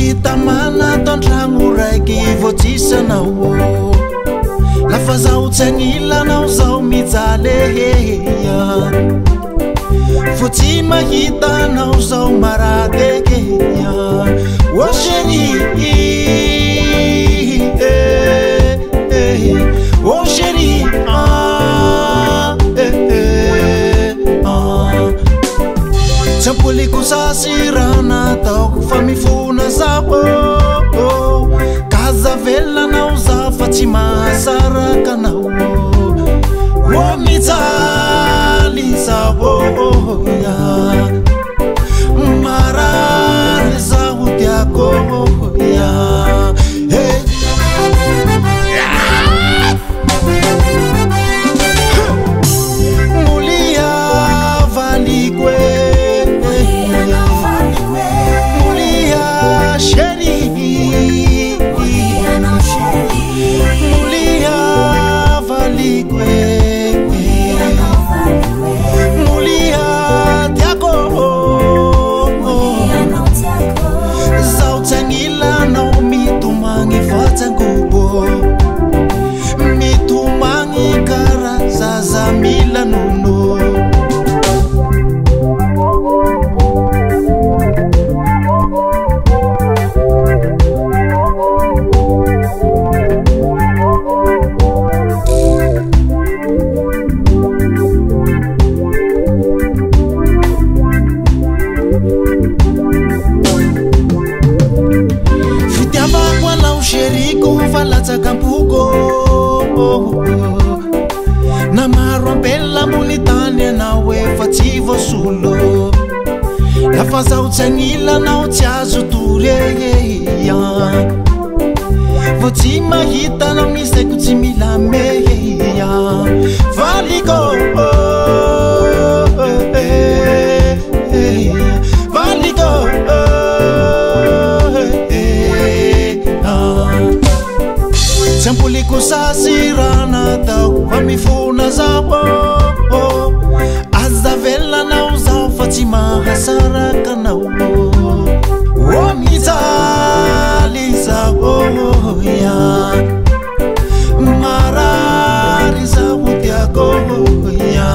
Fitamana tantragno raiky voatisanao lafa zaho tsy agnilanao zaho mijaleheya fô tsy mahitanao zaho maradekeya ô chéri ô chéri Sampuliko sasirana taoko fa mifona zaho kaza velanao zaho fa tsy mahasaraka anao ô mijaly zaho ya marary zaho tiako ya mulia valiko lafa zaho tsy agnilanao tsy azo toreya vao tsy mahitanao misaiko tsy mila meya valiko valiko tsy ampoliko sasirana tao fa mifona zaho aza velanao zaho fa tsy mahasaraka anao ô mijaly zaho ya marary zaho tiako ya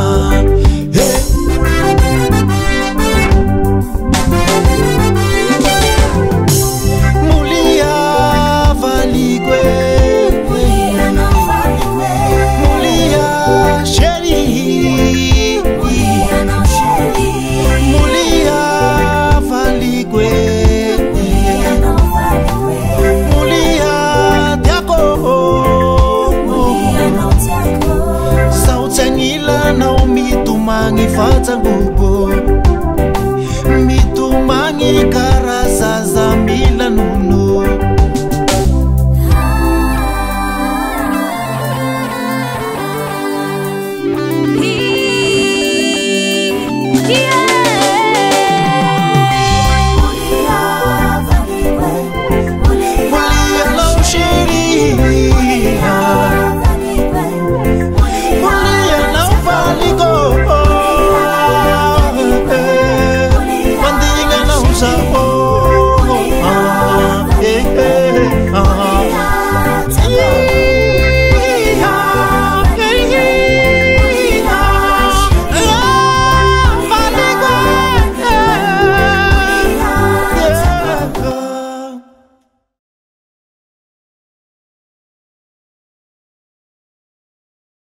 mulia valiko mulia chéri Sao tsy agnilanao mitomagny fatsangobô